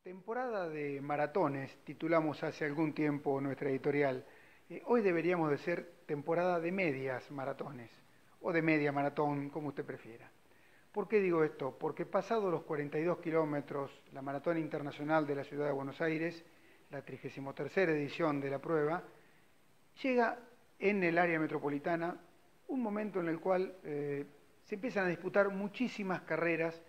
Temporada de maratones, titulamos hace algún tiempo nuestra editorial. Hoy deberíamos de ser temporada de medias maratones, o de media maratón, como usted prefiera. ¿Por qué digo esto? Porque pasado los 42 kilómetros, la Maratón Internacional de la Ciudad de Buenos Aires, la 33ª edición de la prueba, llega en el área metropolitana un momento en el cual se empiezan a disputar muchísimas carreras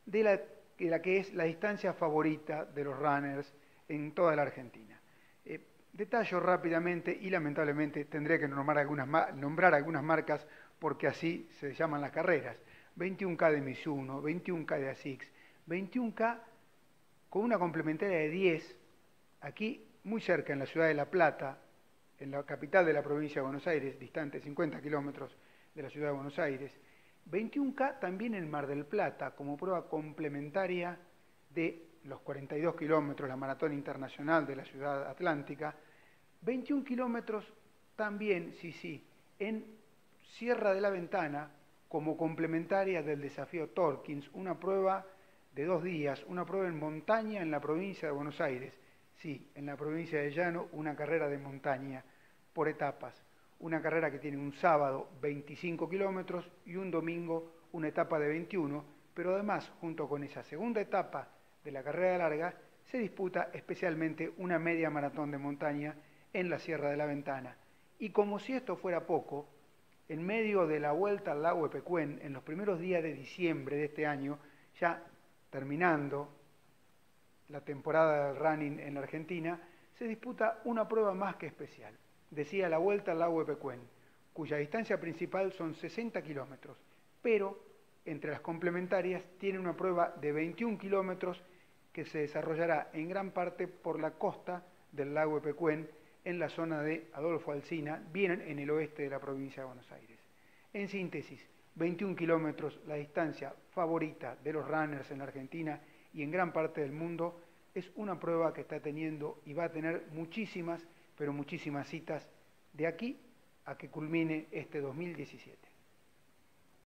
de la que es la distancia favorita de los runners en toda la Argentina. Detallo rápidamente y lamentablemente tendré que nombrar algunas marcas porque así se llaman las carreras. 21K de Mizuno, 21K de ASICS, 21K con una complementaria de 10, aquí muy cerca en la ciudad de La Plata, en la capital de la provincia de Buenos Aires, distante 50 kilómetros de la ciudad de Buenos Aires. 21K también en Mar del Plata, como prueba complementaria de los 42 kilómetros, la Maratón Internacional de la Ciudad Atlántica. 21 kilómetros también, sí, en Sierra de la Ventana, como complementaria del desafío Torkins, una prueba de 2 días, una prueba en montaña en la provincia de Buenos Aires. Sí, en la provincia de Llano, una carrera de montaña por etapas. Una carrera que tiene un sábado 25 kilómetros y un domingo una etapa de 21, pero además, junto con esa segunda etapa de la carrera larga, se disputa especialmente una media maratón de montaña en la Sierra de la Ventana. Y como si esto fuera poco, en medio de la vuelta al lago de Pecuén, en los primeros días de diciembre de este año, ya terminando la temporada del running en la Argentina, se disputa una prueba más que especial. Decía la Vuelta al Lago de Pecuén, cuya distancia principal son 60 kilómetros, pero entre las complementarias tiene una prueba de 21 kilómetros que se desarrollará en gran parte por la costa del lago de Pecuén, en la zona de Adolfo Alsina, bien en el oeste de la provincia de Buenos Aires. En síntesis, 21 kilómetros, la distancia favorita de los runners en la Argentina y en gran parte del mundo, es una prueba que está teniendo y va a tener muchísimas, pero muchísimas citas de aquí a que culmine este 2017.